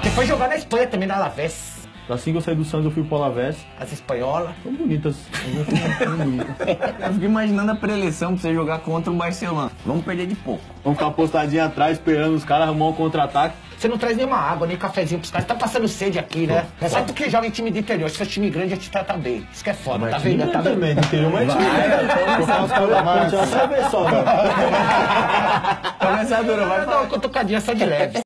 Você foi jogar na Espanha também, na Alavés. Assim que eu saí do Santos, eu fui pro Alavés. As espanholas. São bonitas. Eu fico imaginando a preleção pra você jogar contra o Barcelona. Vamos perder de pouco. Vamos ficar postadinho atrás, esperando os caras arrumar um contra-ataque. Você não traz nenhuma água, nem cafezinho pros caras. Tá passando sede aqui, né? É só porque joga em time de interior. Se for time grande, a gente trata bem. Isso que é foda, Mas tá vendo? Tá vendo? também, do interior, mas time grande. Eu faço cara da massa. Só ver só, mano. Começar duro, vai Vai dar uma cutucadinha só de leve.